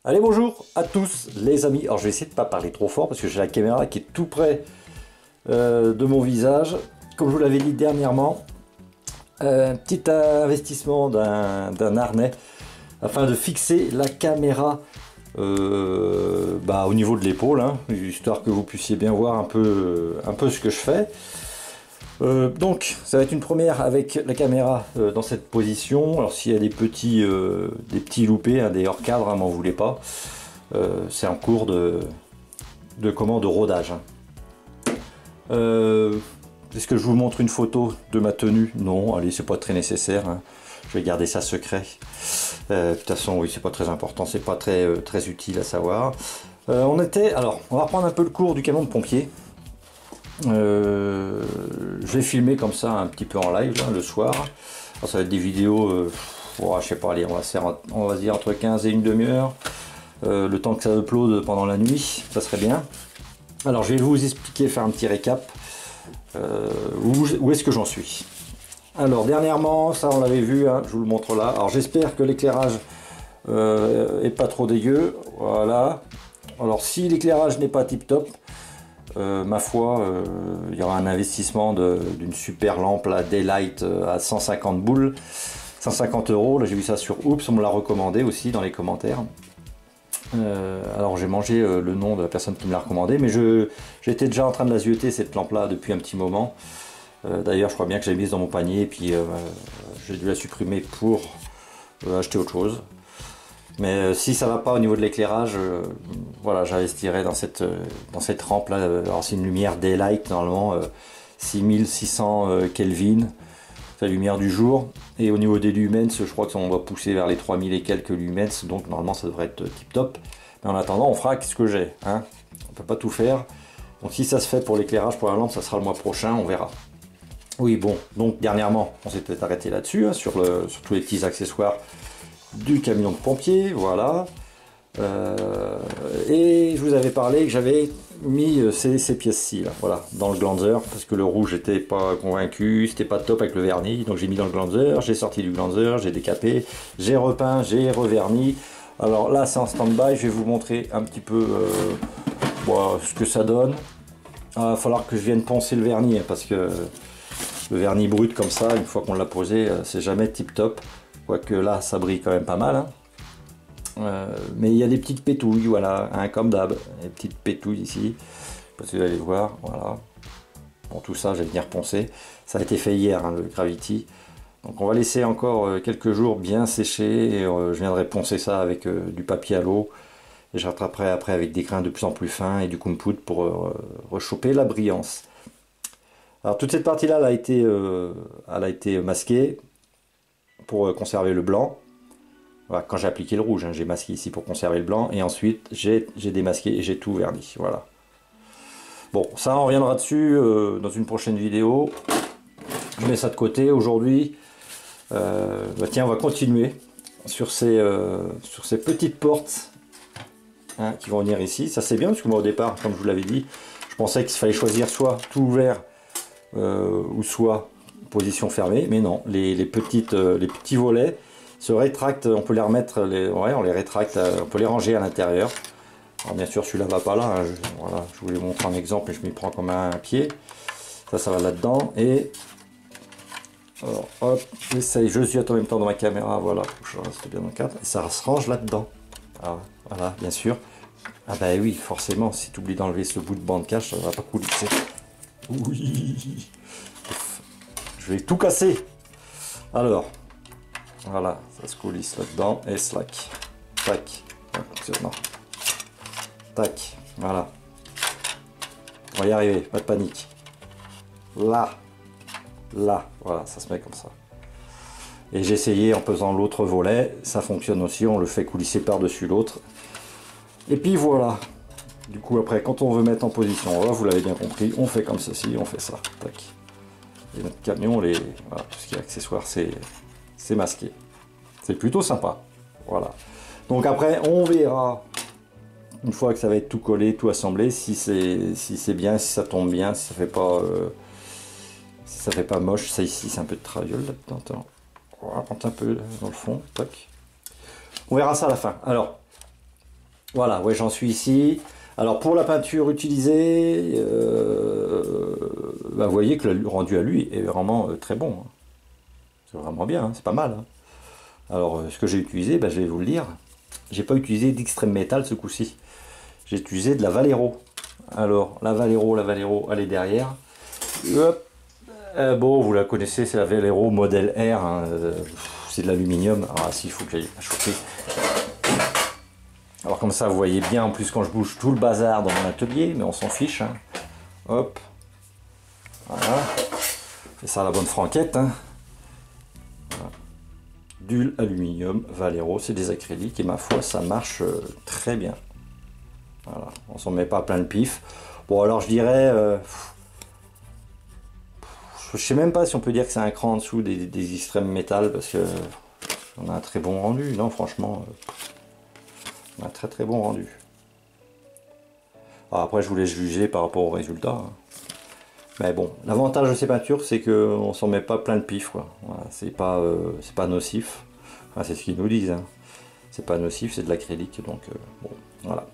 Allez, bonjour à tous les amis. Alors je vais essayer de ne pas parler trop fort parce que j'ai la caméra qui est tout près de mon visage. Comme je vous l'avais dit dernièrement, un petit investissement d'un harnais afin de fixer la caméra au niveau de l'épaule, hein, histoire que vous puissiez bien voir un peu ce que je fais. Donc ça va être une première avec la caméra dans cette position. Alors s'il y a des petits loupés, hein, des hors cadres, hein, m'en voulez pas. C'est en cours de rodage. Hein. Est-ce que je vous montre une photo de ma tenue? Non, allez, c'est pas très nécessaire. Hein. Je vais garder ça secret. De toute façon, oui, c'est pas très important, c'est pas très utile à savoir. Alors, on va reprendre un peu le cours du camion de pompier. Je vais filmer comme ça un petit peu en live là, le soir. Alors, ça va être des vidéos, je sais pas, allez, on va dire entre 15 et une demi-heure. Le temps que ça upload pendant la nuit, ça serait bien. Alors je vais vous expliquer, faire un petit récap. Où est-ce que j'en suis? Alors dernièrement, ça on l'avait vu, hein, je vous le montre là. Alors j'espère que l'éclairage est pas trop dégueu. Voilà. Alors si l'éclairage n'est pas tip top, ma foi, il y aura un investissement d'une super lampe là, Daylight à 150 boules, 150 €. Là j'ai vu ça sur Oops, on me l'a recommandé aussi dans les commentaires. Alors j'ai mangé le nom de la personne qui me l'a recommandé, mais j'étais déjà en train de la zioter cette lampe là depuis un petit moment. D'ailleurs je crois bien que j'ai mise dans mon panier et puis j'ai dû la supprimer pour acheter autre chose. Mais si ça va pas au niveau de l'éclairage, voilà, j'investirai dans cette rampe là. Alors c'est une lumière Daylight normalement, 6600 Kelvin, la lumière du jour. Et au niveau des lumens, je crois qu'on va pousser vers les 3000 et quelques lumens, donc normalement ça devrait être tip top. Mais en attendant, on fera ce que j'ai, hein. On peut pas tout faire. Donc si ça se fait pour l'éclairage, pour la lampe, ça sera le mois prochain, on verra. Oui, bon, donc dernièrement, on s'est peut-être arrêté là-dessus, hein, sur tous les petits accessoires du camion de pompier, voilà. Et je vous avais parlé que j'avais mis ces pièces-ci, là, voilà, dans le glanzer, parce que le rouge j'étais pas convaincu, c'était pas top avec le vernis, donc j'ai mis dans le glanzer, j'ai sorti du glanzer, j'ai décapé, j'ai repeint, j'ai reverni. Alors là c'est en stand-by, je vais vous montrer un petit peu ce que ça donne. Il va falloir que je vienne poncer le vernis, hein, parce que le vernis brut comme ça, une fois qu'on l'a posé, c'est jamais tip top, quoique là ça brille quand même pas mal, hein. Mais il y a des petites pétouilles, voilà, hein, comme d'hab, des petites pétouilles ici, parce que vous allez voir, voilà. Bon, tout ça, je vais venir poncer. Ça a été fait hier, hein, le Gravity. Donc on va laisser encore quelques jours bien sécher, et je viendrai poncer ça avec du papier à l'eau, et je rattraperai après avec des grains de plus en plus fins et du compound pour rechoper la brillance. Alors toute cette partie-là, elle a été masquée pour conserver le blanc. Voilà, quand j'ai appliqué le rouge, hein, j'ai masqué ici pour conserver le blanc, et ensuite j'ai démasqué et j'ai tout verni, voilà. Bon, ça on reviendra dessus dans une prochaine vidéo. Je mets ça de côté. Aujourd'hui, tiens, on va continuer sur ces petites portes, hein, qui vont venir ici. Ça c'est bien, parce que moi au départ, comme je vous l'avais dit, je pensais qu'il fallait choisir soit tout ouvert ou soit position fermée, mais non, les petits volets se rétractent, on peut les remettre, on les rétracte, on peut les ranger à l'intérieur. Alors bien sûr celui-là va pas là, hein, voilà, je vous montre un exemple et je m'y prends comme un pied. Ça va là-dedans, et alors hop, j'essaye, je ziote en même temps dans ma caméra, voilà, je reste bien dans le cadre, et ça se range là-dedans. Voilà, bien sûr. Ah bah oui, forcément, si tu oublies d'enlever ce bout de bande cache, ça va pas coulisser. Oui, je vais tout casser. Alors, voilà, ça se coulisse là-dedans, et slack, tac, non, tac, voilà. On va y arriver, pas de panique. Là, voilà, ça se met comme ça. Et j'ai essayé en pesant l'autre volet, ça fonctionne aussi, on le fait coulisser par-dessus l'autre. Et puis voilà. Du coup après, quand on veut mettre en position, voilà, vous l'avez bien compris, on fait comme ceci, on fait ça, tac. Et notre camion, voilà, tout ce qui est accessoire, c'est masqué. C'est plutôt sympa, voilà. Donc après, on verra, une fois que ça va être tout collé, tout assemblé, si c'est bien, si ça tombe bien, si ça fait pas moche. Ça ici, c'est un peu de traviole là-dedans. On va rentrer un peu dans le fond, tac. On verra ça à la fin. Alors, Voilà, ouais, j'en suis ici. Alors pour la peinture utilisée, bah, vous voyez que le rendu à lui est vraiment très bon, hein. C'est vraiment bien, hein, c'est pas mal, hein. Alors ce que j'ai utilisé, bah, je vais vous le dire. J'ai pas utilisé d'extrême métal ce coup-ci. J'ai utilisé de la Valero. Alors la Valero, elle est derrière. Hop. Bon, vous la connaissez, c'est la Valero modèle R, hein, c'est de l'aluminium. Ah si, il faut que j'aille la choper. Alors comme ça, vous voyez bien en plus quand je bouge tout le bazar dans mon atelier, mais on s'en fiche, hein. Hop. Voilà. C'est ça la bonne franquette, hein. Voilà. Du aluminium Valero, c'est des acryliques et ma foi, ça marche très bien. Voilà, on s'en met pas plein le pif. Bon alors je dirais... je sais même pas si on peut dire que c'est un cran en dessous des extrêmes métal parce que on a un très bon rendu. Non, franchement, on a un très très bon rendu. Alors après, je vous laisse juger par rapport au résultat, hein. Mais bon, l'avantage de ces peintures, c'est qu'on s'en met pas plein de pif, quoi. Voilà, c'est pas nocif. Enfin, c'est ce qu'ils nous disent, hein. C'est pas nocif, c'est de l'acrylique, donc bon, voilà.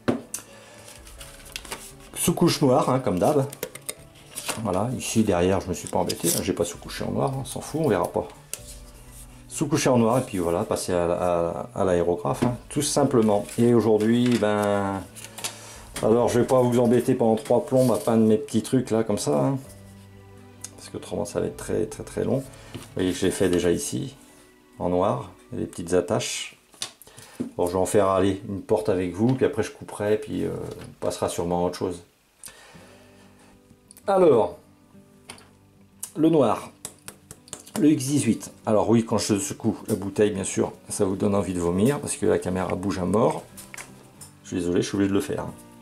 Sous-couche noire, hein, comme d'hab. Voilà, ici derrière, je me suis pas embêté, j'ai pas sous-couché en noir, on s'en fout, on verra pas. Sous-couché en noir et puis voilà, passer à l'aérographe, hein, tout simplement. Et aujourd'hui, ben, alors je vais pas vous embêter pendant 3 plombs à peindre mes petits trucs là comme ça, hein, parce que autrement ça va être très très très long. Vous voyez que j'ai fait déjà ici en noir, les petites attaches. Bon, je vais en faire aller une porte avec vous, puis après je couperai, puis on passera sûrement à autre chose. Alors, le noir, le X18. Alors oui, quand je secoue la bouteille, bien sûr, ça vous donne envie de vomir, parce que la caméra bouge à mort. Je suis désolé, je suis obligé de le faire.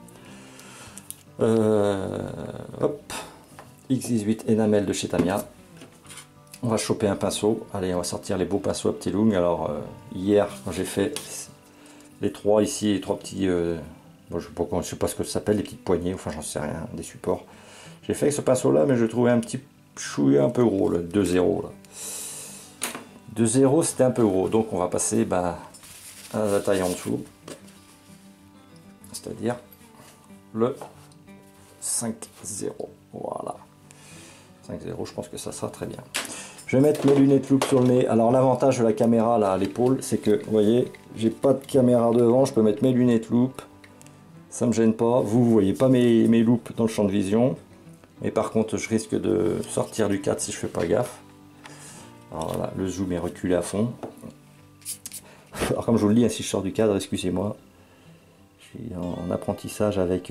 Hop, X18 Enamel de chez Tamiya. On va choper un pinceau. Allez, on va sortir les beaux pinceaux à petits longs. Alors, hier, quand j'ai fait les 3 ici, les 3 petits... bon, je sais pas ce que ça s'appelle, les petites poignées, enfin j'en sais rien, des supports. J'ai fait avec ce pinceau là, mais je trouvais un petit chouïa un peu gros, le 2-0 là. 2-0 c'était un peu gros, donc on va passer bah, à la taille en dessous, c'est-à-dire le 5-0. Voilà, 5-0, je pense que ça sera très bien. Je vais mettre mes lunettes loupe sur le nez. Alors l'avantage de la caméra là à l'épaule, c'est que vous voyez, j'ai pas de caméra devant, je peux mettre mes lunettes loupe, ça me gêne pas. Vous voyez pas mes loupes dans le champ de vision. Mais par contre, je risque de sortir du cadre si je fais pas gaffe. Alors voilà, le zoom est reculé à fond. Alors comme je vous le dis, si je sors du cadre, excusez-moi. Je suis en apprentissage avec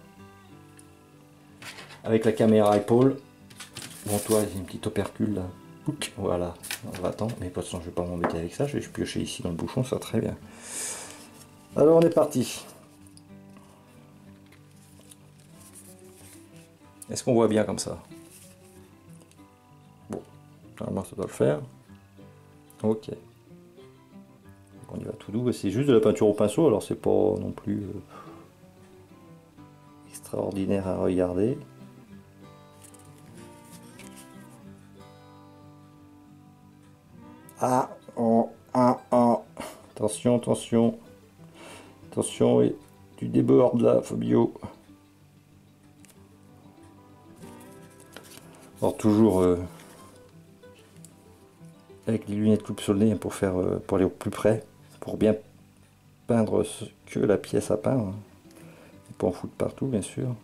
la caméra épaule. Bon, toi, il y a une petite opercule là. Pouc, voilà, on va attendre. Mais de toute façon, je vais pas m'embêter avec ça. Je vais piocher ici dans le bouchon, ça va très bien. Alors, on est parti. Est-ce qu'on voit bien comme ça? Bon, normalement ça doit le faire. Ok. Donc on y va tout doux. C'est juste de la peinture au pinceau, alors c'est pas non plus extraordinaire à regarder. Ah, oh, ah, ah. Attention, attention. Attention, et tu débordes là, Fabio. Alors toujours avec les lunettes loupe sur le nez pour faire pour aller au plus près, pour bien peindre ce que la pièce à peindre. Et pas en foutre partout bien sûr.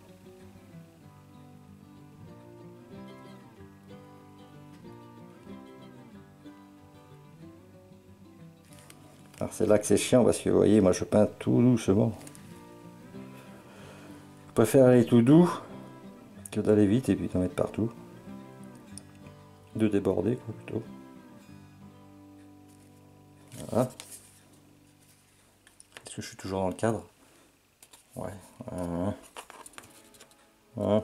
Alors c'est là que c'est chiant parce que vous voyez, moi je peins tout doucement. Je préfère aller tout doux que d'aller vite et puis d'en mettre partout. De déborder quoi plutôt. Voilà. Est-ce que je suis toujours dans le cadre? Ouais. Voilà.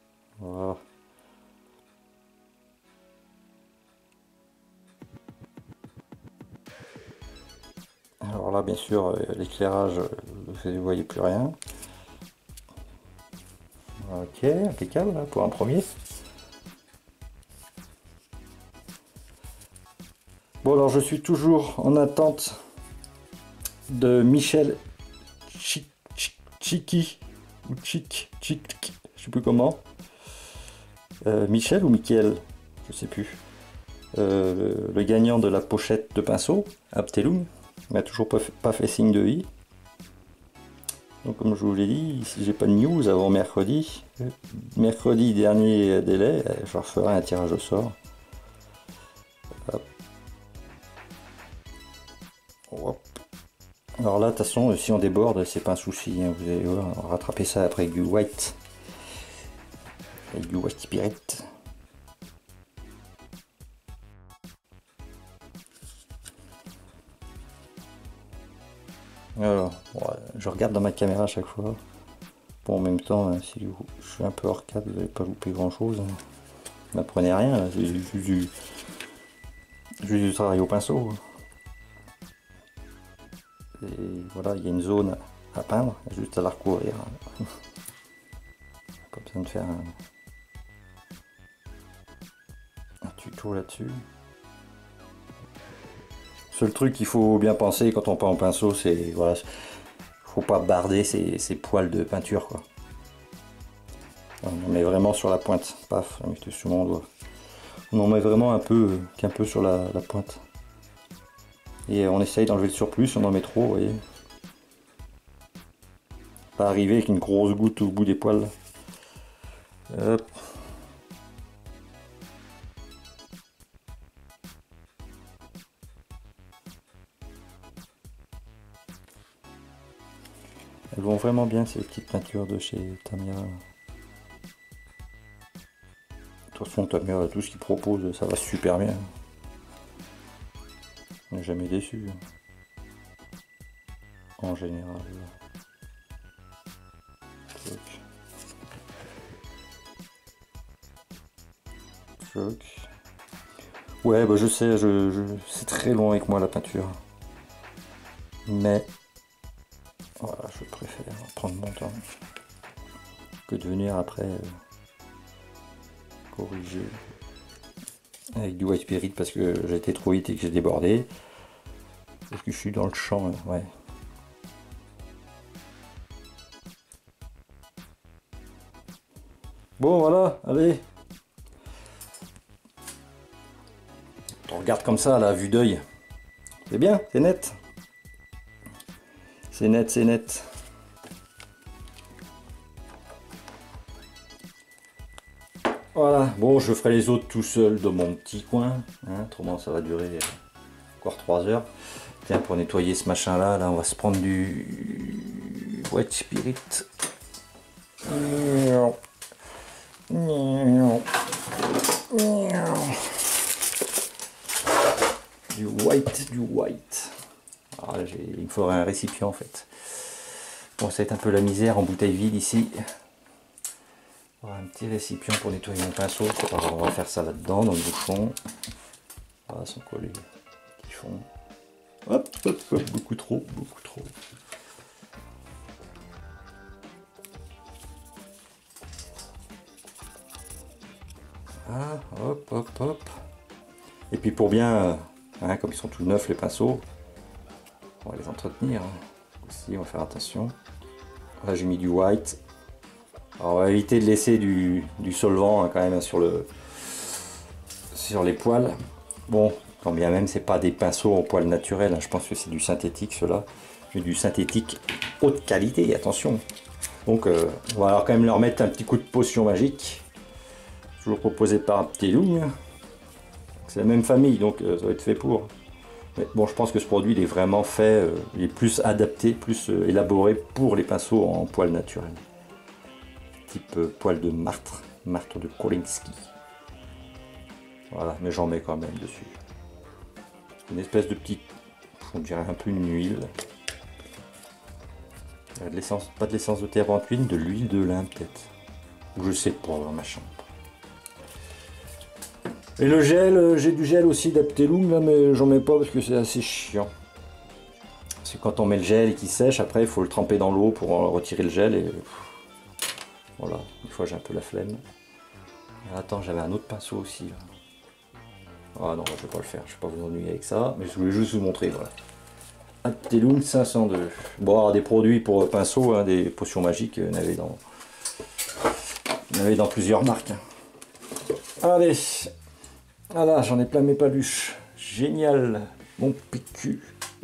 Alors là, bien sûr, l'éclairage, vous ne voyez plus rien. Ok, impeccable là, pour un premier. Bon, alors je suis toujours en attente de Michel Chiki, ou Chic, je sais plus comment. Michel ou Mickaël, je sais plus. Le gagnant de la pochette de pinceau, Abtelum, m'a toujours pas fait signe de vie. Donc comme je vous l'ai dit, si j'ai pas de news avant mercredi, dernier délai, je referai un tirage au sort. Hop. Hop. Alors là, de toute façon, si on déborde, c'est pas un souci, hein, vous allez voir, on va rattraper ça après avec du white. Avec du white spirit. Alors, ouais, je regarde dans ma caméra à chaque fois. Bon, en même temps, si je suis un peu hors cadre, vous n'allez pas louper grand chose. Hein. N'apprenez rien, c'est juste du travail au pinceau. Et voilà, il y a une zone à peindre, juste à la recouvrir. Pas besoin de faire un tuto là-dessus. Seul truc qu'il faut bien penser quand on peint en pinceau, c'est voilà, faut pas barder ses poils de peinture quoi. On en met vraiment sur la pointe, paf, on met sur mon doigt. On en met vraiment un peu, qu'un peu sur la pointe. Et on essaye d'enlever le surplus, on en met trop, vous voyez. Pas arriver avec une grosse goutte au bout des poils. Hop. Elles vont vraiment bien ces petites peintures de chez Tamiya. De toute façon, Tamiya, tout ce qu'il propose, ça va super bien. On n'est jamais déçu. En général. Choc. Ouais, bah je sais, c'est très long avec moi la peinture. Mais voilà, je préfère prendre mon temps que de venir après corriger avec du white spirit parce que j'ai été trop vite et que j'ai débordé. Parce que je suis dans le champ, ouais. Bon voilà, allez. On regarde comme ça à la vue d'œil. C'est bien, c'est net. C'est net, c'est net. Voilà, bon, je ferai les autres tout seul dans mon petit coin. Hein, autrement, ça va durer encore 3 heures. Tiens, pour nettoyer ce machin-là, là, on va se prendre du white spirit. Du white. Ah, il me faudrait un récipient en fait. Bon, ça va être un peu la misère en bouteille vide ici. Un petit récipient pour nettoyer mon pinceau. C'est pas grave, on va faire ça là-dedans, dans le bouchon. Ah, sans coller. Qui font. Hop, hop, hop, beaucoup trop, beaucoup trop. Ah, hop, hop, hop. Et puis pour bien, hein, comme ils sont tout neufs les pinceaux, on va les entretenir. Aussi, on va faire attention. Là, j'ai mis du white. Alors, on va éviter de laisser du solvant hein, quand même sur les poils. Bon, quand bien même c'est pas des pinceaux en poils naturels, hein, je pense que c'est du synthétique cela, mais du synthétique haute qualité, attention. Donc on va alors quand même leur mettre un petit coup de potion magique, toujours proposé par Abtelum. C'est la même famille, donc ça va être fait pour. Mais bon, je pense que ce produit il est vraiment fait, il est plus adapté, plus élaboré pour les pinceaux en poils naturels. Type poil de martre de Kolinsky. Voilà, mais j'en mets quand même dessus. Une espèce de petite, on dirait un peu une huile. De l'essence, pas de l'essence de terre huile, de l'huile de lin peut-être. Je sais pas dans ma chambre. Et le gel, j'ai du gel aussi d'Abtelum là, mais j'en mets pas parce que c'est assez chiant. Parce que quand on met le gel et qu'il sèche, après il faut le tremper dans l'eau pour retirer le gel et voilà, une fois j'ai un peu la flemme. Et attends, j'avais un autre pinceau aussi là. Ah non, je vais pas le faire, je vais pas vous ennuyer avec ça, mais je voulais juste vous montrer, voilà. Actelung 502. Bon, alors, des produits pour pinceau, hein, des potions magiques, il y en avait dans plusieurs marques. Allez, voilà, j'en ai plein mes paluches. Génial, mon PQ.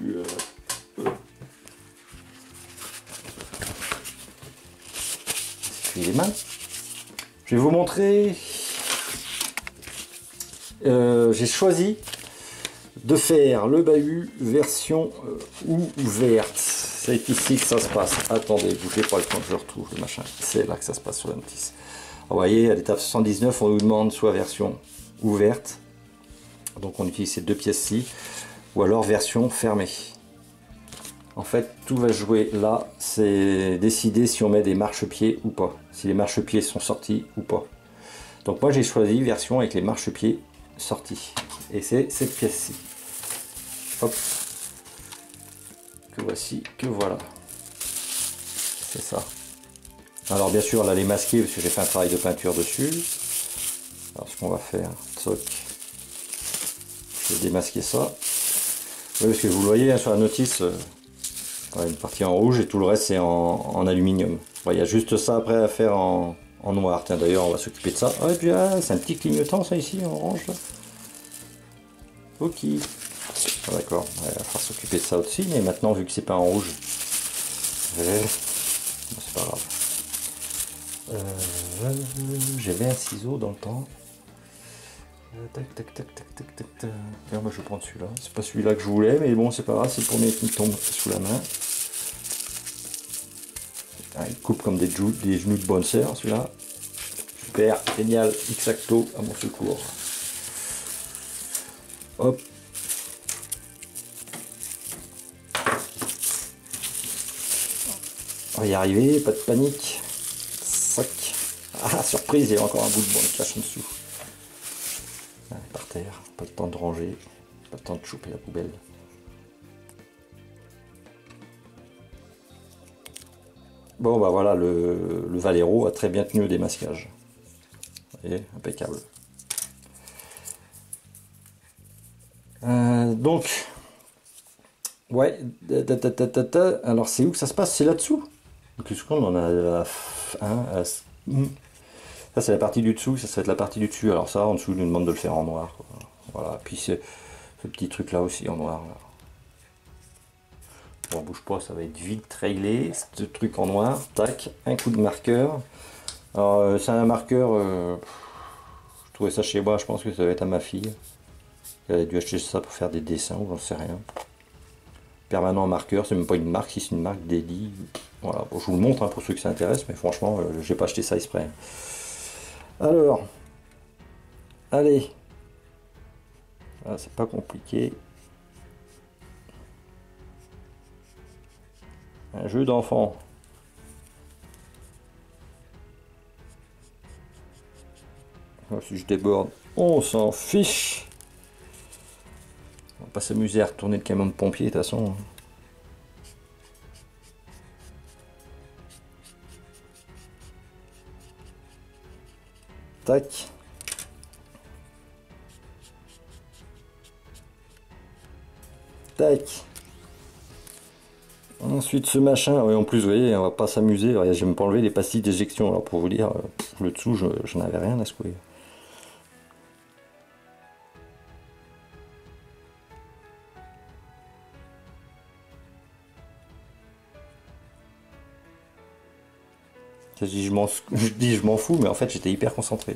Les mains. Je vais vous montrer. J'ai choisi de faire le bahut version ouverte. C'est ici que ça se passe. Attendez, bougez pas le temps que je retrouve le machin. C'est là que ça se passe sur la notice. Vous voyez, à l'étape 79, on nous demande soit version ouverte. Donc on utilise ces deux pièces-ci. Ou alors version fermée. En fait, tout va jouer là. C'est décider si on met des marchepieds ou pas. Si les marchepieds sont sortis ou pas. Donc moi j'ai choisi version avec les marchepieds sortis. Et c'est cette pièce-ci. Hop. Que voici, que voilà. C'est ça. Alors bien sûr, là les masquer parce que j'ai fait un travail de peinture dessus. Alors ce qu'on va faire, toc. Je vais démasquer ça. Oui, parce que vous le voyez hein, sur la notice, une partie en rouge et tout le reste c'est en aluminium. Bon, il y a juste ça après à faire en noir. Tiens d'ailleurs on va s'occuper de ça. Ah, et puis ah, c'est un petit clignotant ça ici en orange là. Ok. Ah, d'accord, ouais, il va falloir s'occuper de ça aussi, mais maintenant vu que c'est pas en rouge, bon, c'est pas grave. J'avais un ciseau dans le temps. Tac tac tac tac tac tac tac. Tiens, moi je vais prendre celui-là. C'est pas celui-là que je voulais, mais bon c'est pas grave, c'est le premier qui me tombe sous la main. Ah, il coupe comme des genoux de bonne sœur celui-là. Super, génial, exacto à mon secours. Hop. On va y arriver, pas de panique. Sac. Ah, surprise, il y a encore un bout de bois qui cache en dessous. Ah, par terre, pas le temps de ranger, pas le temps de choper la poubelle. Bon bah voilà, le Valero a très bien tenu au démasquage. Vous voyez, impeccable. Donc, ouais, alors c'est où que ça se passe? C'est là-dessous. Qu'est-ce qu'on en a? Ça c'est la partie du dessous, ça va être la partie du dessus. Alors ça, en dessous, il nous demande de le faire en noir. Quoi. Voilà, puis ce petit truc là aussi en noir. Là. Bon, bouge pas, ça va être vite réglé. Ce truc en noir, tac, un coup de marqueur. Alors c'est un marqueur, je trouvais ça chez moi, je pense que ça va être à ma fille. Elle a dû acheter ça pour faire des dessins ou j'en sais rien. Permanent marqueur, c'est même pas une marque, si c'est une marque dédiée. Voilà, bon, je vous le montre hein, pour ceux que ça intéresse, mais franchement, j'ai pas acheté ça exprès. Alors, allez, ah, c'est pas compliqué. Un jeu d'enfant. Si je déborde, on s'en fiche. On va pas s'amuser à retourner le camion de pompier de toute façon. Tac. Tac. Ensuite ce machin, oui, en plus vous voyez, on va pas s'amuser, j'ai même pas enlevé les pastilles d'éjection, alors pour vous dire, le dessous je n'avais rien à secouer. Je dis je m'en fous, mais en fait j'étais hyper concentré.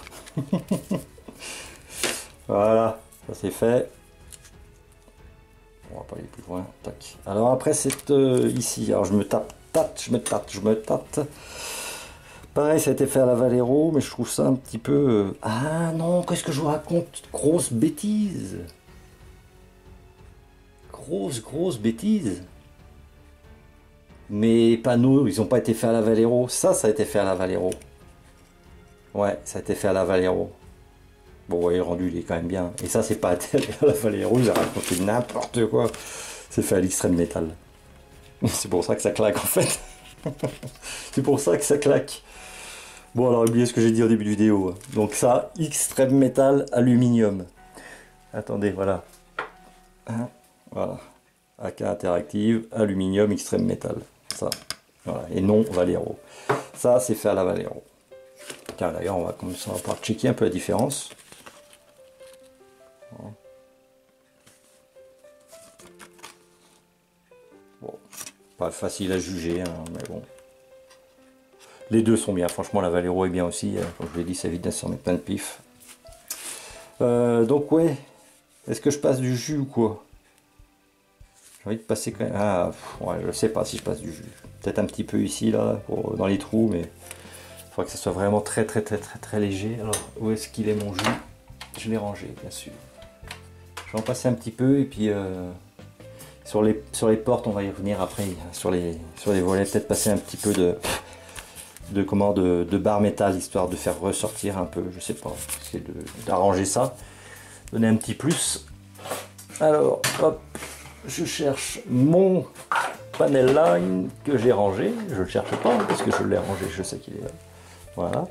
Voilà, ça c'est fait. On va pas aller plus loin. Tac. Alors après c'est ici. Alors je me tâte. Pareil, ça a été fait à la Valero, mais je trouve ça un petit peu. Ah non, qu'est-ce que je vous raconte? Grosse bêtise. Grosse bêtise. Mes panneaux, ils n'ont pas été faits à la Valero. Ça a été fait à la Valero. Ouais, ça a été fait à la Valero. Bon, vous voyez, le rendu, il est quand même bien. Et ça, c'est pas à la Valero, ils ont raconté n'importe quoi. C'est fait à l'extrême métal. C'est pour ça que ça claque, en fait. C'est pour ça que ça claque. Bon, alors, oubliez ce que j'ai dit au début de vidéo. Donc ça, extrême métal, aluminium. Attendez, voilà. Hein, voilà. AK Interactive, aluminium, extrême métal. Ça, voilà. Et non Valero. Ça, c'est fait à la Valero. Tiens, d'ailleurs, on va comme ça, on va pouvoir checker un peu la différence. Bon, pas facile à juger, hein, mais bon. Les deux sont bien, franchement la Valero est bien aussi, comme je l'ai dit, ça évite de s'en mettre plein de pif. Donc ouais, est-ce que je passe du jus ou quoi? J'ai envie de passer quand même... Ah, ouais, je sais pas si je passe du jus. Peut-être un petit peu ici, là, dans les trous, mais... Il faudra que ça soit vraiment très léger. Alors, où est-ce qu'il est mon jus? Je l'ai rangé, bien sûr. Je vais en passer un petit peu, et puis... sur les portes, on va y revenir après. Sur les volets, peut-être passer un petit peu de barre métal, histoire de faire ressortir un peu, je sais pas, essayer d'arranger ça, donner un petit plus. Alors, hop, je cherche mon panel line que j'ai rangé, je le cherche pas, parce que je l'ai rangé, je sais qu'il est là. Voilà.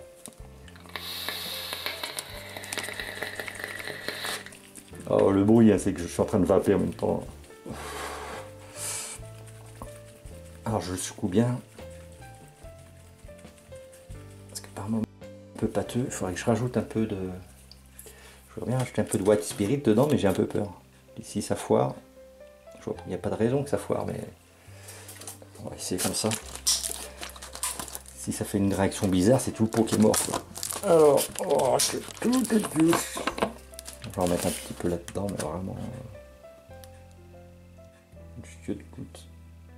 Oh, le bruit, hein, c'est que je suis en train de vaper en même temps. Alors, je le secoue bien. Un peu pâteux, il faudrait que je rajoute un peu de... Je voudrais bien rajouter un peu de white spirit dedans, mais j'ai un peu peur. Ici ça foire. Il n'y a pas de raison que ça foire, mais on va essayer comme ça. Si ça fait une réaction bizarre, c'est tout le pot qui est mort, quoi. Alors, oh, c'est tout est dur. Je vais en mettre un petit peu là-dedans, mais vraiment... Juste de gouttes.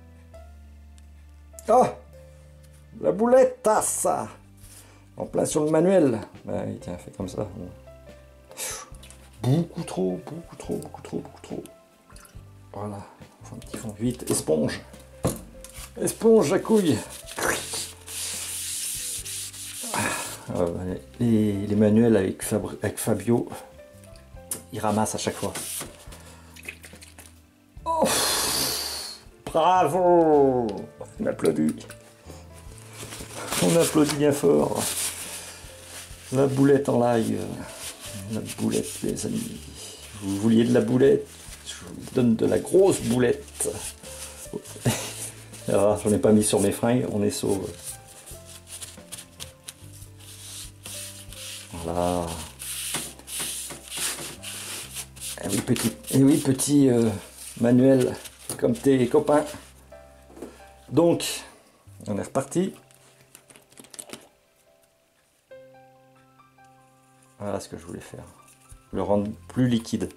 Ah, la boulette, ah, ça. En plein sur le manuel. Bah oui, tiens, fait comme ça. Beaucoup trop. Voilà. Enfin, un petit fond. Vite, esponge. Esponge à couille. Les manuels avec Fabio, ils ramassent à chaque fois. Oh, bravo. On applaudit. On applaudit bien fort. La boulette en live. La boulette, les amis. Vous vouliez de la boulette? Je vous donne de la grosse boulette. Alors, j'en ai pas mis sur mes fringues, on est sauve. Voilà. Et oui, petit Manuel, comme tes copains. Donc, on est reparti. Voilà ce que je voulais faire. Le rendre plus liquide.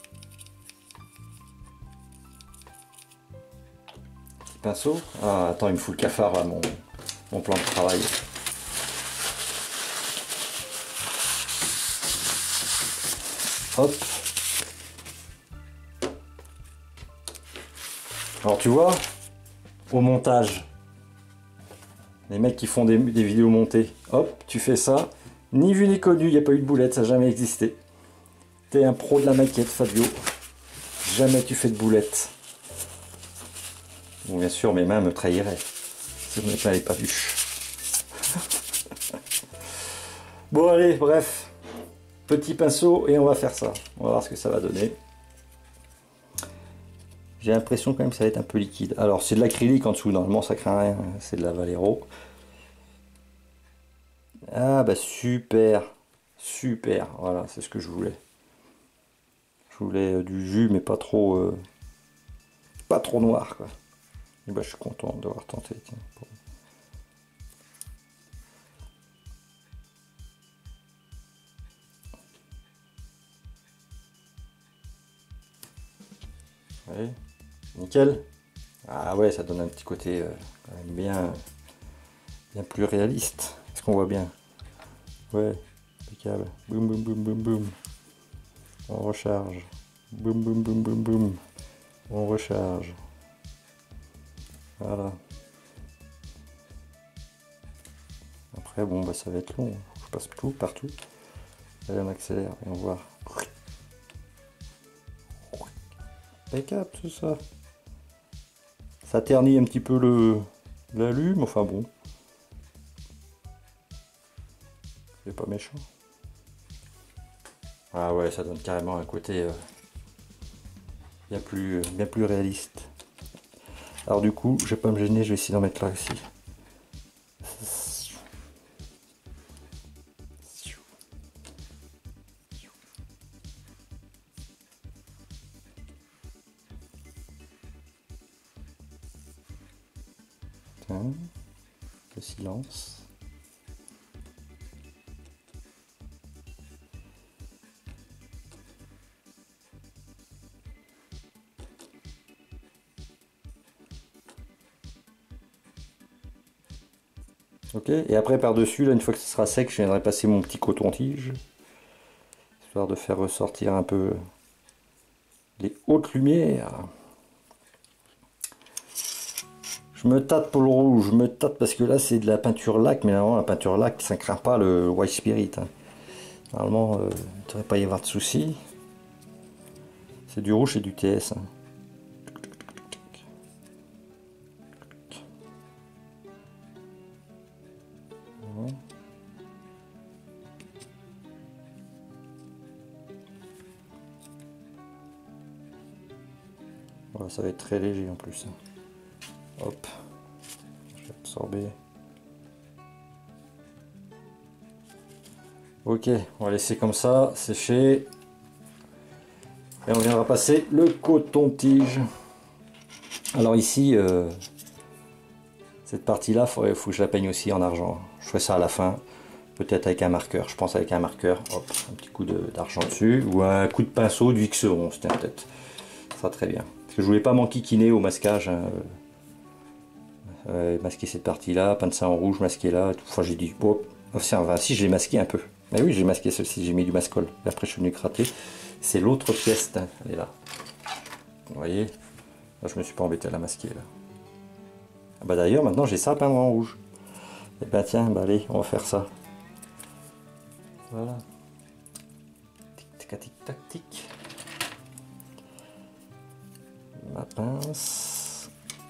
Petit pinceau. Ah, attends, il me fout le cafard là, mon plan de travail. Hop. Alors tu vois, au montage, les mecs qui font des vidéos montées, hop, tu fais ça, ni vu ni connu, il n'y a pas eu de boulette, ça n'a jamais existé. T'es un pro de la maquette, Fabio. Jamais tu fais de boulette. Bon, bien sûr, mes mains me trahiraient si vous n'avez pas vu. Bon, allez, bref. Petit pinceau et on va faire ça. On va voir ce que ça va donner. J'ai l'impression quand même que ça va être un peu liquide. Alors, c'est de l'acrylique en dessous. Normalement, ça craint rien. C'est de la Valero. Ah, bah super. Super. Voilà, c'est ce que je voulais. Je voulais du jus, mais pas trop noir, quoi. Et bah, je suis content d'avoir tenté. Tiens, bon. Ouais, nickel. Ah ouais, ça donne un petit côté quand même bien plus réaliste. Est-ce qu'on voit bien? Ouais, impeccable. Boum boum boum boum boum. On recharge. Boum boum boum boum boum. On recharge. Voilà. Après, bon, bah ça va être long. Je passe tout partout. Allez, on accélère et on voit. Impeccable tout ça. Ça ternit un petit peu l'allume, enfin bon. C'est pas méchant. Ah ouais, ça donne carrément un côté bien plus réaliste. Alors du coup, je vais pas me gêner, je vais essayer d'en mettre là aussi. Tiens, le silence. Ok, et après par-dessus, là, une fois que ce sera sec, je viendrai passer mon petit coton-tige, histoire de faire ressortir un peu les hautes lumières. Je me tâte pour le rouge, je me tâte parce que là c'est de la peinture lac, mais normalement la peinture lac ça ne craint pas le white spirit. Hein. Normalement, il ne devrait pas y avoir de soucis. C'est du rouge et du TS. Hein. Voilà, ça va être très léger en plus. Hop, je vais absorber. Ok, on va laisser comme ça, sécher. Et on viendra passer le coton-tige. Alors ici, cette partie-là, il faut que je la peigne aussi en argent. Je ferai ça à la fin, peut-être avec un marqueur. Je pense avec un marqueur, hop, un petit coup d'argent dessus, ou un coup de pinceau du X11, peut-être. Ça sera très bien. Parce que je voulais pas m'enquiquiner au masquage. Hein. Masquer cette partie-là, peindre ça en rouge, masquer là. Enfin, j'ai dit, oh, enfin, si j'ai masqué un peu. Mais oui, j'ai masqué celle-ci, j'ai mis du mascol. Et après, je suis venu gratter. C'est l'autre pièce, hein, elle est là. Vous voyez, là, je me suis pas embêté à la masquer là. Ah bah d'ailleurs, maintenant j'ai ça à peindre en rouge. Et bah tiens, bah allez, on va faire ça. Voilà. Tic tac tic tac tic. Ma pince.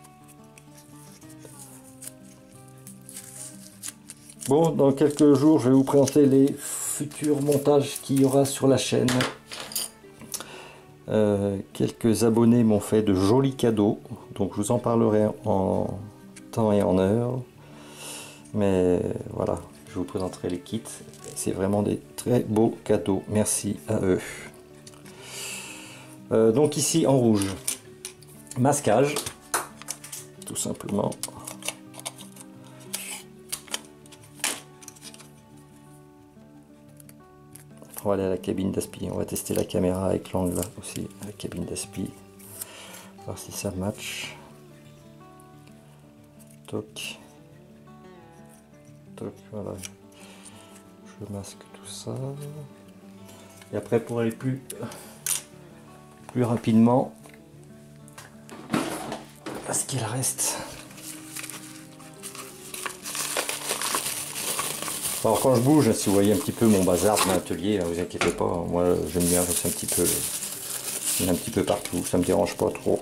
Bon, dans quelques jours, je vais vous présenter les futurs montages qu'il y aura sur la chaîne. Quelques abonnés m'ont fait de jolis cadeaux, donc je vous en parlerai en temps et en heure. Mais voilà, je vous présenterai les kits. C'est vraiment des très beaux cadeaux. Merci à eux. Donc ici en rouge, masquage, tout simplement. On va aller à la cabine d'aspi. On va tester la caméra avec l'angle aussi, à la cabine d'aspi. Voir si ça match. Toc. Toc, voilà. Je masque tout ça. Et après, pour aller plus rapidement, masquer le reste. Alors quand je bouge, si vous voyez un petit peu mon bazar de l'atelier, vous inquiétez pas, moi j'aime bien, je fais un petit peu partout, ça me dérange pas trop.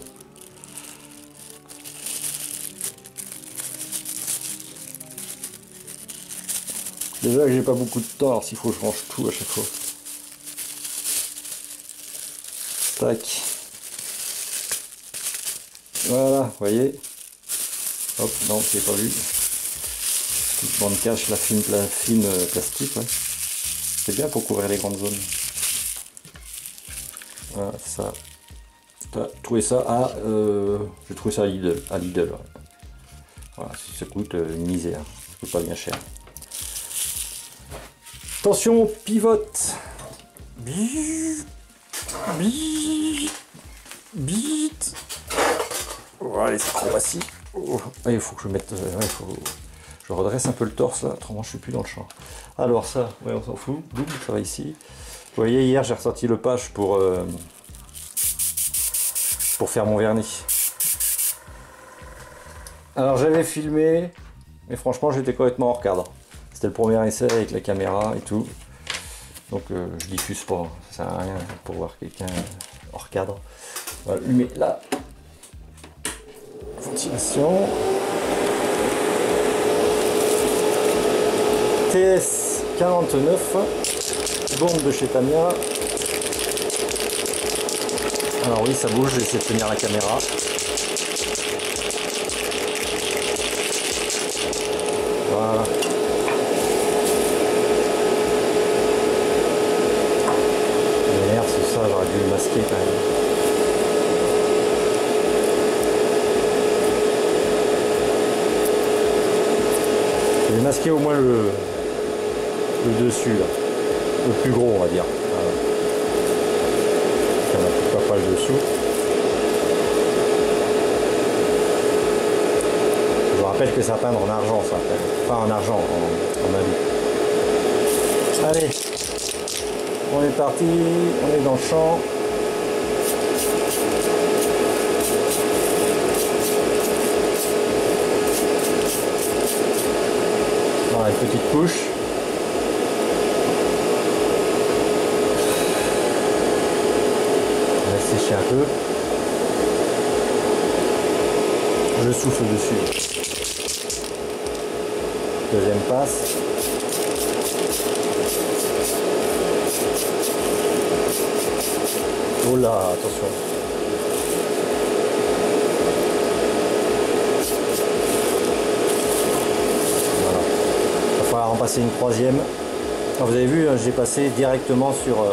Déjà que j'ai pas beaucoup de temps, alors s'il faut que je range tout à chaque fois. Tac. Voilà, vous voyez. Hop, non, j'ai pas vu. Petite bande cache, la fine plastique, ouais. C'est bien pour couvrir les grandes zones. Voilà, ça. J'ai trouvé ça à j'ai trouvé ça à Lidl. Ouais. Voilà, ça coûte une misère, ça coûte pas bien cher. Attention, pivote. Bit. Voilà, les acrobaties. Oh, il faut que je mette. Je redresse un peu le torse là, autrement je suis plus dans le champ. Alors ça, ouais, on s'en fout. Boum, ça va ici. Vous voyez, hier j'ai ressorti le page pour faire mon vernis. Alors j'avais filmé, mais franchement j'étais complètement hors cadre. C'était le premier essai avec la caméra et tout. Donc je diffuse pas, ça sert à rien pour voir quelqu'un hors cadre. On va allumer la ventilation. TS 49, bombe de chez Tamiya. Alors oui, ça bouge, j'essaie de tenir la caméra. Voilà. Merde, c'est ça, j'aurais dû le masquer quand même. Je vais masquer au moins le dessus là. Le plus gros on va dire. Voilà. Pourquoi pas le dessous. Je vous rappelle que ça peindre en argent ça. Pas en argent, en alu. Allez, on est parti, on est dans le champ. Voilà, une petite couche. On va sécher un peu. Je souffle dessus. Deuxième passe. Oh là, attention. Voilà. Il va falloir en passer une troisième. Alors, vous avez vu, j'ai passé directement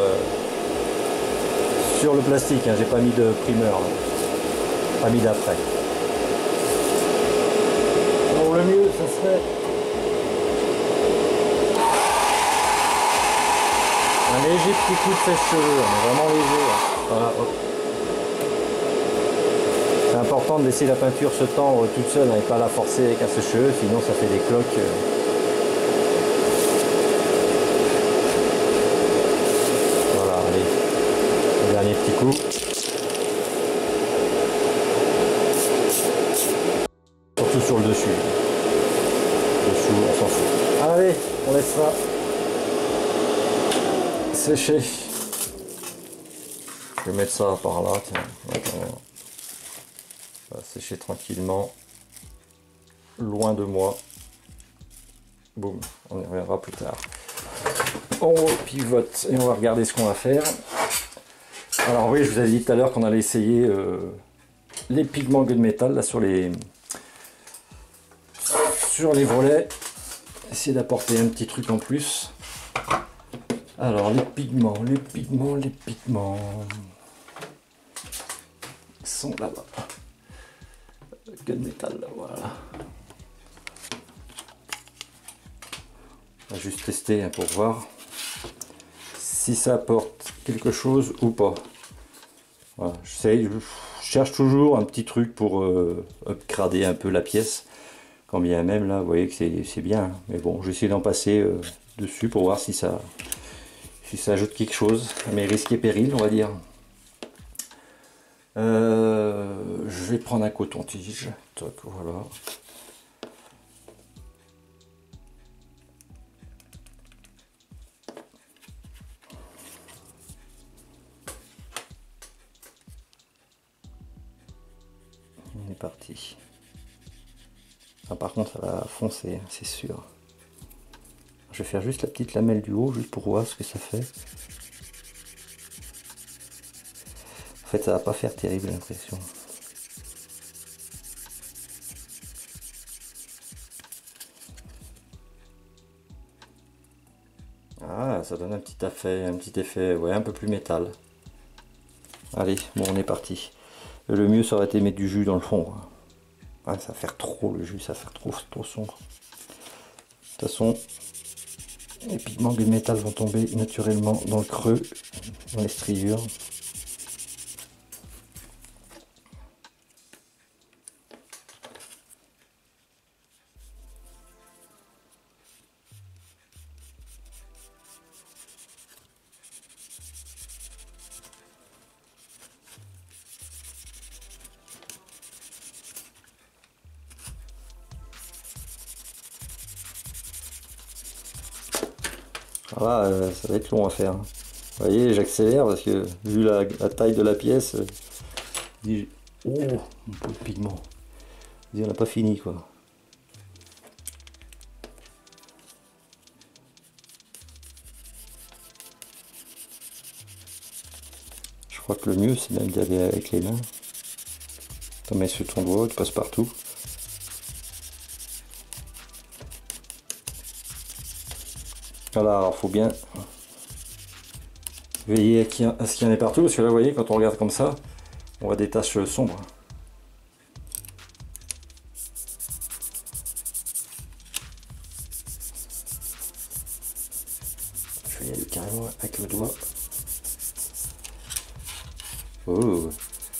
sur le plastique. J'ai pas mis de primeur. Pas mis d'après. Alors le mieux, ça serait un léger petit coup de sèche-cheveux, mais vraiment léger. Voilà, hop. C'est important de laisser la peinture se tendre toute seule et pas la forcer avec un sèche-cheveux, sinon ça fait des cloques. Voilà, allez, le dernier petit coup. Surtout sur le dessus. Dessous, on s'en fout. Allez, on laisse ça sécher. Je vais mettre ça par là, tiens. Ça va sécher tranquillement. Loin de moi. Boum, on y reviendra plus tard. On pivote et on va regarder ce qu'on va faire. Alors oui, je vous avais dit tout à l'heure qu'on allait essayer les pigments gunmetal là sur les volets. Essayer d'apporter un petit truc en plus. Alors les pigments sont là-bas. Gunmetal, voilà. On va juste tester pour voir si ça apporte quelque chose ou pas. Voilà, je cherche toujours un petit truc pour upgrader un peu la pièce. Quand bien même là, vous voyez que c'est bien. Hein. Mais bon, j'essaie d'en passer dessus pour voir si ça ajoute quelque chose à mes risques et périls, on va dire. Je vais prendre un coton-tige. Toc, voilà. On est parti. Ah, par contre, ça va foncer, hein, c'est sûr. Je vais faire juste la petite lamelle du haut, juste pour voir ce que ça fait. En fait, ça va pas faire terrible l'impression. Ah, ça donne un petit effet, ouais, un peu plus métal. Allez, bon, on est parti. Le mieux, ça aurait été mettre du jus dans le fond. Ah, ça va faire trop le jus, ça va faire trop sombre. De toute façon, les pigments du métal vont tomber naturellement dans le creux, dans les striures. Voilà, ça va être long à faire. Vous voyez, j'accélère parce que vu la taille de la pièce, oh, un peu de pigment. On n'a pas fini quoi. Je crois que le mieux c'est même d'y aller avec les mains. T'en mets sur ton doigt, tu passes partout. Voilà, alors faut bien veiller à ce qu'il y en ait partout, parce que là vous voyez, quand on regarde comme ça, on voit des taches sombres. Je vais y aller carrément avec le doigt. Oh,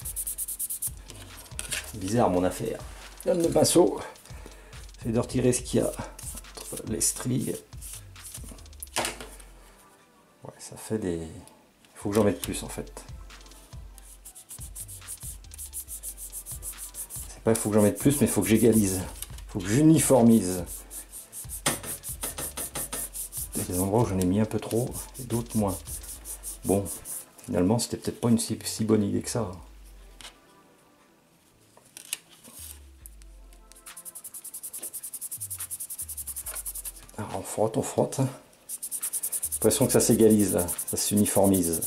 bizarre mon affaire. Donne le pinceau. J'essaie de retirer ce qu'il y a entre les stries. Ouais, ça fait des... Il faut que j'en mette plus en fait. C'est pas il faut que j'en mette plus, mais il faut que j'égalise. Il faut que j'uniformise. Il y a des endroits où j'en ai mis un peu trop et d'autres moins. Bon, finalement c'était peut-être pas une si bonne idée que ça. Alors on frotte, on frotte. J'ai l'impression que ça s'égalise là, ça s'uniformise.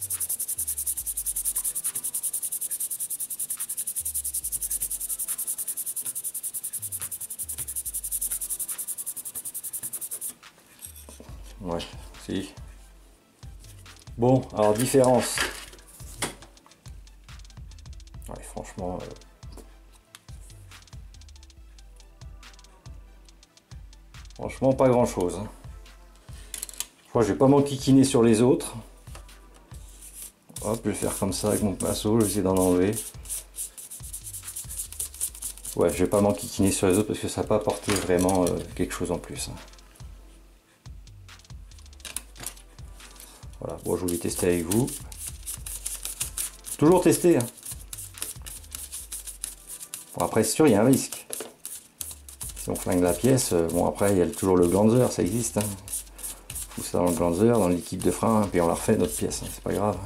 Ouais, si. Bon, alors différence. Ouais, franchement... Franchement, pas grand chose. Je crois que je vais pas m'enquiquiner sur les autres. Hop, je vais faire comme ça avec mon pinceau, je vais essayer d'en enlever. Ouais, je vais pas m'enquiquiner sur les autres parce que ça n'a pas apporté vraiment quelque chose en plus. Voilà, bon, je voulais tester avec vous. Toujours tester. Hein. Bon, après, c'est sûr, il y a un risque. Si on flingue la pièce, bon, après, il y a toujours le glanzer, ça existe. Hein. On fout ça dans le glanzer, dans le liquide de frein, puis on la refait notre pièce, hein, c'est pas grave.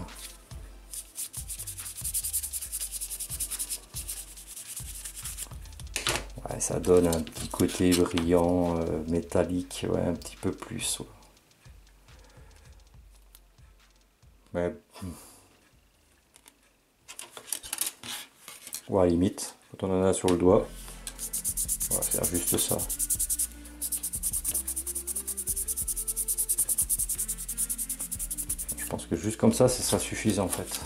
Ouais, ça donne un petit côté brillant, métallique, ouais, un petit peu plus. Ouais. Mais... ouais, limite, quand on en a sur le doigt, on va faire juste ça. Je pense que juste comme ça, ce sera suffisant en fait.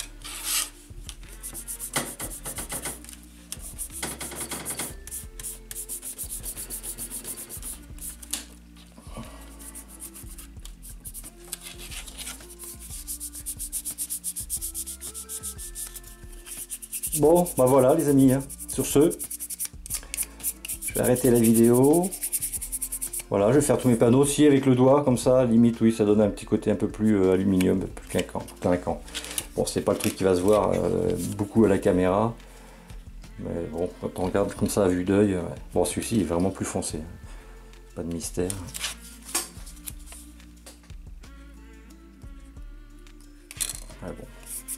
Bon, bah voilà les amis, hein. Sur ce, je vais arrêter la vidéo. Voilà, je vais faire tous mes panneaux aussi avec le doigt, comme ça, limite, oui, ça donne un petit côté un peu plus aluminium, plus clinquant. Bon, c'est pas le truc qui va se voir beaucoup à la caméra, mais bon, quand on regarde comme ça à vue d'œil, ouais. Bon, celui-ci est vraiment plus foncé, pas de mystère. Ouais, bon.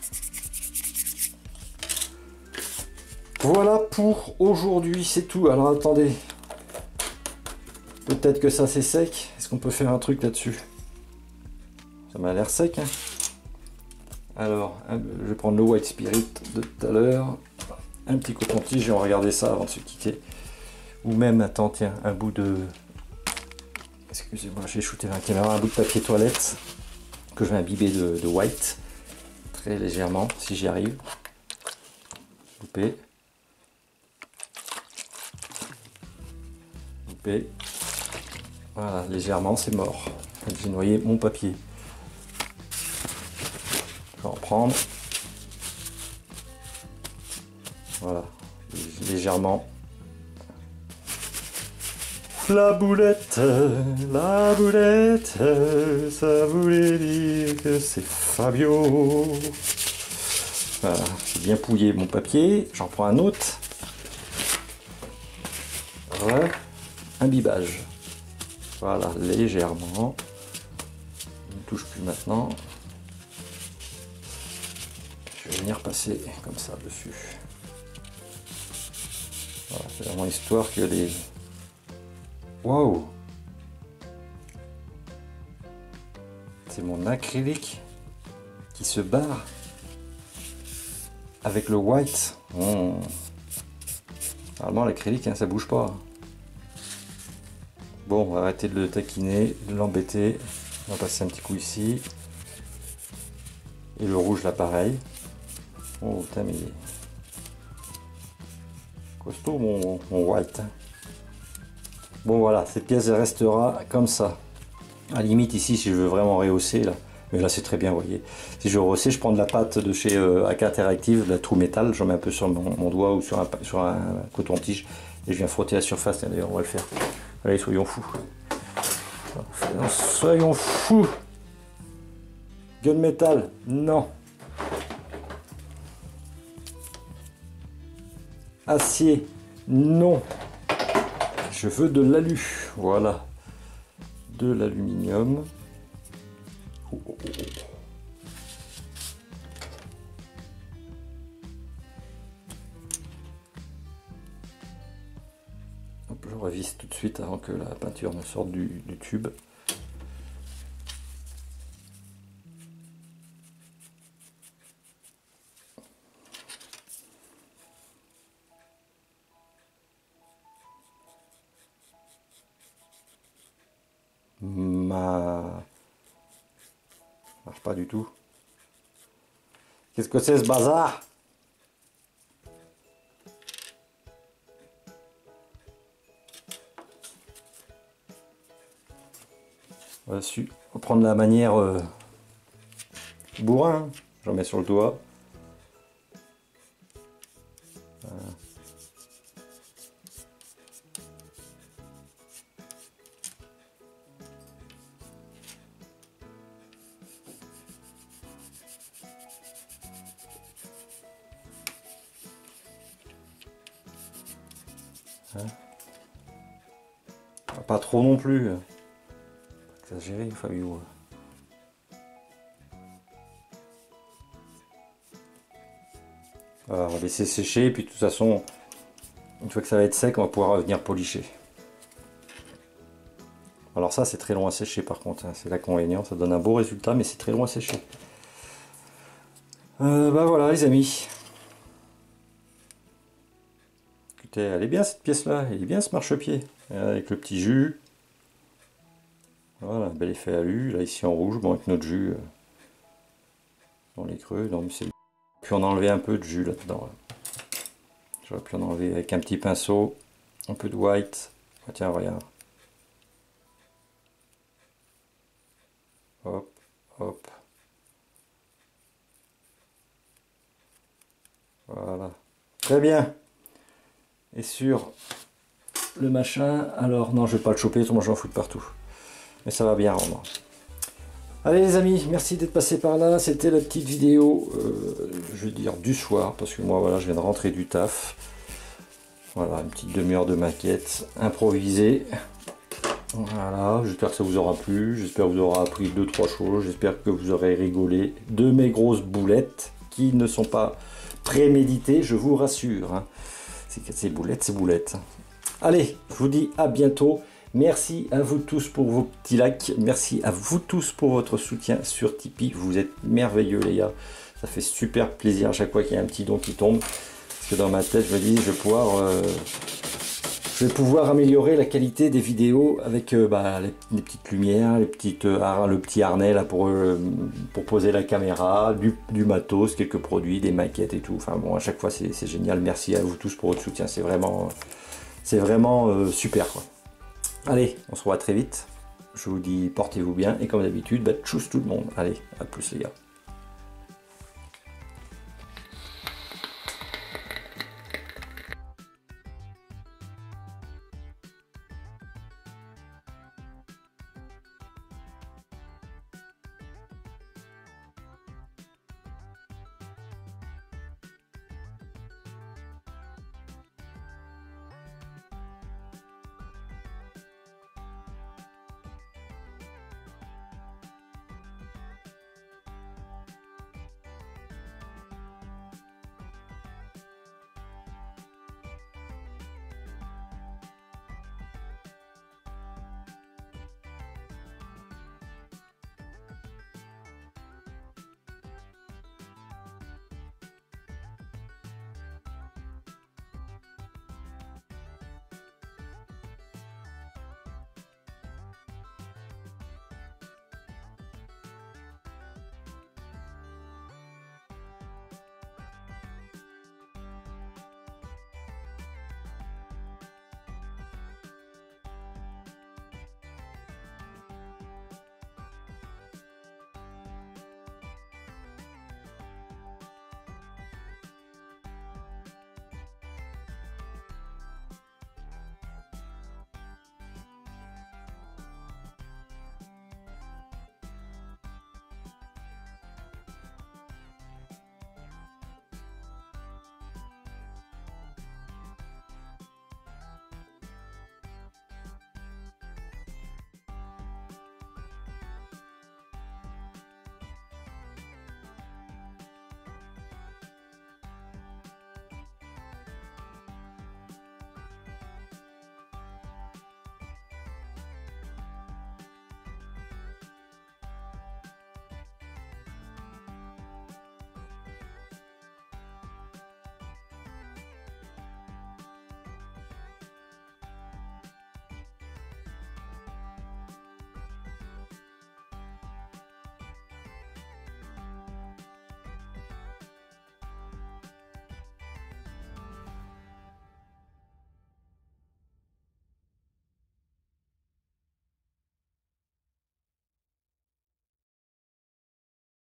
Voilà pour aujourd'hui, c'est tout. Alors attendez, peut-être que ça c'est sec. Est-ce qu'on peut faire un truc là-dessus? Ça m'a l'air sec. Hein. Alors, je vais prendre le White Spirit de tout à l'heure. Un petit coton-tige et on va regarder ça avant de se quitter. Ou même, attends, tiens, un bout de... Excusez-moi, j'ai shooté la caméra. Un bout de papier toilette que je vais imbiber de white. Très légèrement, si j'y arrive. Coupé. Voilà, légèrement, c'est mort. J'ai noyé mon papier. Je vais en prendre. Voilà, légèrement. La boulette, ça voulait dire que c'est Fabio. Voilà, j'ai bien pouillé mon papier. J'en prends un autre. Voilà. Imbibage. Voilà, légèrement. Je ne touche plus maintenant. Je vais venir passer comme ça dessus. Voilà, c'est vraiment histoire que les... Waouh! C'est mon acrylique qui se barre. avec le white. Normalement l'acrylique, hein, ça bouge pas. Bon, on va arrêter de le taquiner, de l'embêter. On va passer un petit coup ici. Et le rouge là pareil. Oh putain, mais il est costaud mon white. Bon voilà, cette pièce elle restera comme ça. À la limite ici, si je veux vraiment rehausser là, mais là c'est très bien, vous voyez. Si je veux rehausser, je prends de la pâte de chez AK Interactive, de la True Metal, j'en mets un peu sur mon doigt ou sur un coton-tige et je viens frotter la surface. D'ailleurs, on va le faire. Allez, soyons fous. Soyons fous. Gunmetal, non. Acier, non. Je veux de l'alu, voilà. De l'aluminium. Oh, oh, oh. Hop, je révise tout de suite avant que la peinture ne sorte du tube. Marche pas du tout. Qu'est-ce que c'est ce bazar? On va prendre la manière bourrin. J'en mets sur le doigt. Voilà. Pas trop non plus. Pas exagéré, Fabio. Alors, on va laisser sécher, puis de toute façon, une fois que ça va être sec, on va pouvoir venir policher. Alors ça, c'est très long à sécher par contre, hein. C'est l'inconvénient, ça donne un beau résultat, mais c'est très long à sécher. Bah voilà les amis. Écoutez, elle est bien cette pièce-là, elle est bien ce marchepied, avec le petit jus. Voilà, un bel effet alu, là ici en rouge, bon avec notre jus dans les creux, non mais c'est... Puis on a enlevé un peu de jus là-dedans. J'aurais pu en enlever avec un petit pinceau, un peu de white. Ah, tiens, regarde. Hop, hop. Voilà. Très bien. Et sur le machin, alors non, je vais pas le choper, moi j'en fous de partout. Mais ça va bien rendre. Allez les amis, merci d'être passé par là. C'était la petite vidéo, je veux dire du soir, parce que moi voilà, je viens de rentrer du taf. Voilà, une petite demi-heure de maquette improvisée. Voilà, j'espère que ça vous aura plu, j'espère que vous aurez appris 2-3 choses, j'espère que vous aurez rigolé de mes grosses boulettes qui ne sont pas préméditées, je vous rassure. Hein. C'est boulettes, c'est boulettes. Allez, je vous dis à bientôt. Merci à vous tous pour vos petits likes. Merci à vous tous pour votre soutien sur Tipeee. Vous êtes merveilleux les gars. Ça fait super plaisir à chaque fois qu'il y a un petit don qui tombe. Parce que dans ma tête, je me dis, je vais pouvoir améliorer la qualité des vidéos avec les petites lumières, le petit harnais là pour poser la caméra, du matos, quelques produits, des maquettes et tout. Enfin bon, à chaque fois c'est génial. Merci à vous tous pour votre soutien. C'est vraiment super quoi. Allez, on se revoit très vite. Je vous dis portez-vous bien et comme d'habitude, tchuss tout le monde. Allez, à plus les gars.